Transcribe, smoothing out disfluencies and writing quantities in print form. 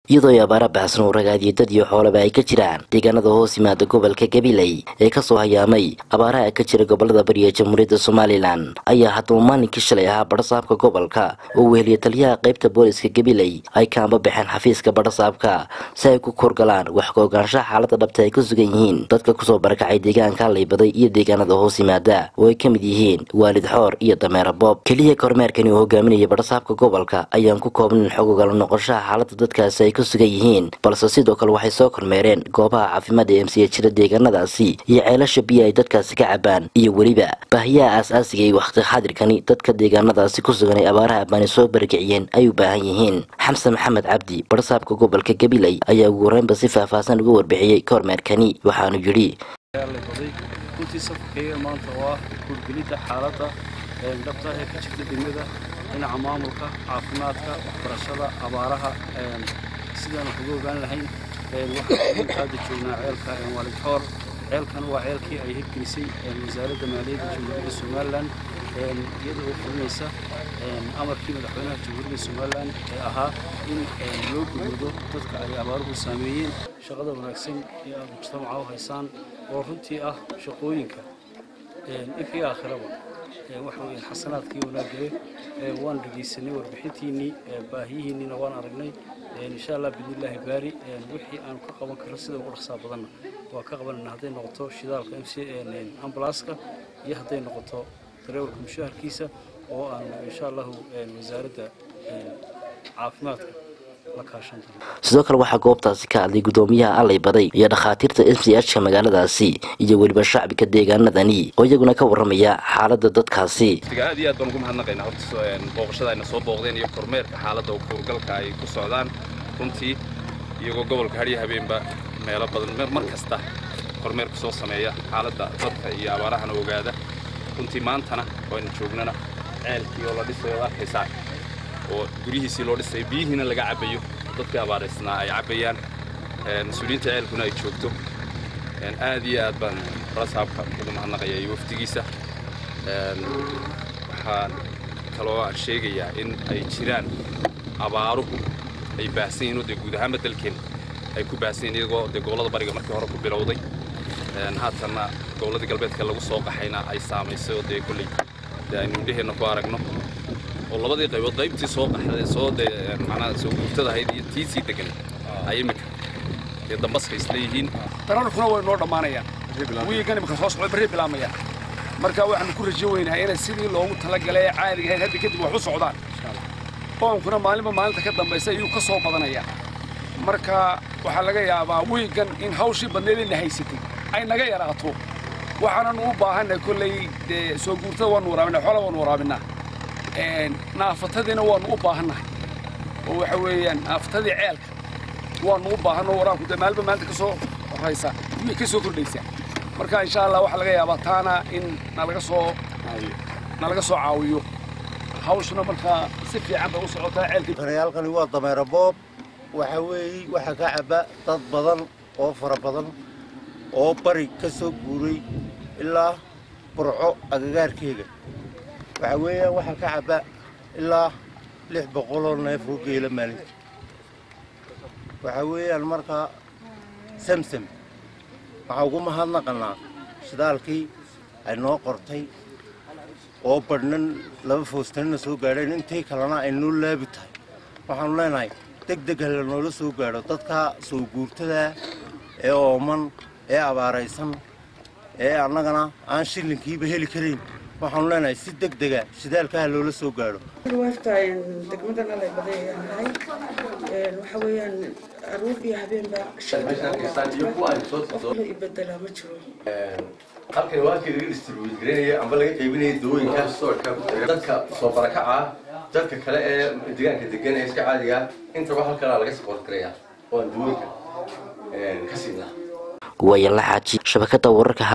iyadoo ay abaara baahsan oo ragaadiyay dad iyo xoolaba ay ka jiraan deegaanada hoos yimaada gobolka Gabiley ee ka soo hayaamay abaaraha ka jira gobolada bariga Jamhuuriyadda Soomaaliland ayaa haddaba maalinkii shalay ahaa badhasaabka gobolka oo weheliyay taliyaha qaybta booliska Gabiley ay ka baxeen xafiiska badhasaabka si ay ku korgalaan wax ka ogaanshaha xaaladda dhabta ay ku sugan yihiin dadka ku soo barakacay deegaanka Laybaday iyo deegaanada hoos yimaada oo ay ka mid yihiin Waalid Xoor iyo Dameer Bob kaliya kormeerkani oo hogaaminaya badhasaabka gobolka ayaan ku koobnayn xog ogaal noqoshaha xaaladda dadkaasi ay ku sugan yihiin balse sidoo kale waxay soo kormeereen goobaha caafimaad ee MCH deegaanadaasi iyo ceelasha biyo ay dadkaasi ka cabaan iyo weliba baahiyaha aasaasiga ee waqti xaadirkani dadka deegaanadaasi ku sugan ay abaaraha bani soo barkiciyeen ay u baahan yihiin xamsan maxamed cabdi badhasaabka gobolka Gabiley ayaa ugu horeynba si faahfaahsan uga warbixiyay kormeerkani waxaanu yiri كنتي صفقية مانتا واه كورجليدا حالتا دبتا هيك جبت دميدا إن عمامك عافماتك برشلة أبارها سيدنا حقوق عن الحين واحد هذا شونا عيلك والد حور عيل كان وعيلك أي هيك كنيسي وزارة المالية جمهورية الصوماليلاند يدعو فرنسا أمر كيما دحونا جمهورية الصوماليلاند أها إن لوج وجوده تذكر على أباره الساميين شغله وناكسين يا مجتمعه هيسان ورنتي شقوينك في آخره وحوي الحسنات كي وناجي وان رجيسني وربحتيني باهيني نوان أرجني إن شاء الله بإذن الله باري وحي أنا كقبل كرسيد ورخصة بدنا وكقبل إن هذين نقطة شدال كمسي أمبلاسكا يهدين نقطة تريور كمشهر كيسة وأن إن شاء الله وزارة عافماتك sidoo kale waxaa goobtaasi ka hadlay gudoomiyaha Laybaday iyo dhakhaatiirta MCH magaaladaasi iyo waliba shacabka deegaanadani oo iyaguna ka waramaya xaaladda dadkaasi aad iyo aad baan ugu mahadnaqaynaa horta booqashada ay soo booqdeen iyo kormeerka xaaladda oo kuurgalka ay ku socdaan runtii iyagoo gobolka hariya habeenba meelo badan mar kasta kormeerka soo sameeya xaaladda dadka iyo abaarahana ogaada runtii maantana oo aan joognana ceelkii oo la dhisayo arkaysaa oo gurihiisii loo dhisay biyihiina laga cabayo dadka abaaraysnaa ay cabayaan mas'uuliyiinta ceelkuna ay joogto aad iyo aad baan badhasaabka ugu mahadnaqayaa iyo wafdigiisa waxaan kaloo aan sheegayaa in ay jiraan abaaruhu ay baahsan yihiin oo dee guud ahaanba dalkeena ay ku baahsan yihiin iyagoo dee gobollada bariga markii hore ku bilowday haatanna gobolladii galbeedka lagu soo qaxayna ay saamaysay oo dee kolley dee aynu indhaheenna ku aragno oo labadii qaybood qaybtii soo qaxday soo macnaha soo guurtada ahayd iyo tiisii degan ay imika ee dambaska isla yihiin dararkuna way noo dhamaanayaan wiigan imika soo socday bari bilaamayaan marka waxaan ku rajaynaynaa inay sidii loogu talagalay caadiga ahayd hadda kadib wax u socdaan qoonkuna maalinta ka dambaysa ayuu ka soo badanaya marka waxa laga yaabaa wiigan in hawshii badneedina haysatay ay naga yaraato waxaan u baahanay kullay soo guurtada waan waraabinaa xoolo waan waraabinaa naafatadiina waanu u baahannahay oo waxa weeyaan naafatadii ceelka waanu u baahanoo waraabku dee maalba maalinta ka soo horaysa way ka soo kordhaysaa marka insha allah waxa laga yaabaa taana in nalaga soo caawiyo hawshuna markaa si fiican bay u socotaa ceelka halkani waa Dameer Bob waxa weeye waxa ka caba dad badan oo fara badan oo bari ka soo guuray ilaa burco agagaarkeega waxa weeye waxa ka caba ilaa 600 neef oo geela maalintii waxa weeyaan marka samsam waxa ugu mahadnaqanaa shidaalkii ay noo qortay oo badnan laba foostana soo gaadheen intay kalena ay noo laabi tahay waxaan leenahay degdeg hal noola soo gaadho dadka soo guurtada ee ooman ee abaaraysan ee annagana aan shilinkiiba heli karin waxaan leenahay si degdega shidaalka loola soo gaadho waaftaan degmada Laybaday ahay waxa weeyaan aruur iyo habeenba shaqo ibadala ma jiro halkan waa kii laga distribuate gareeyay amba laga qaybinayay dawooyinka dadka soo barakaca dadka kale ee deegaanka degan ee iska caadiga inta wax halkan laga support gareeyaa oo dawooyinka ka siinaa wayla xaaji shabakada wararka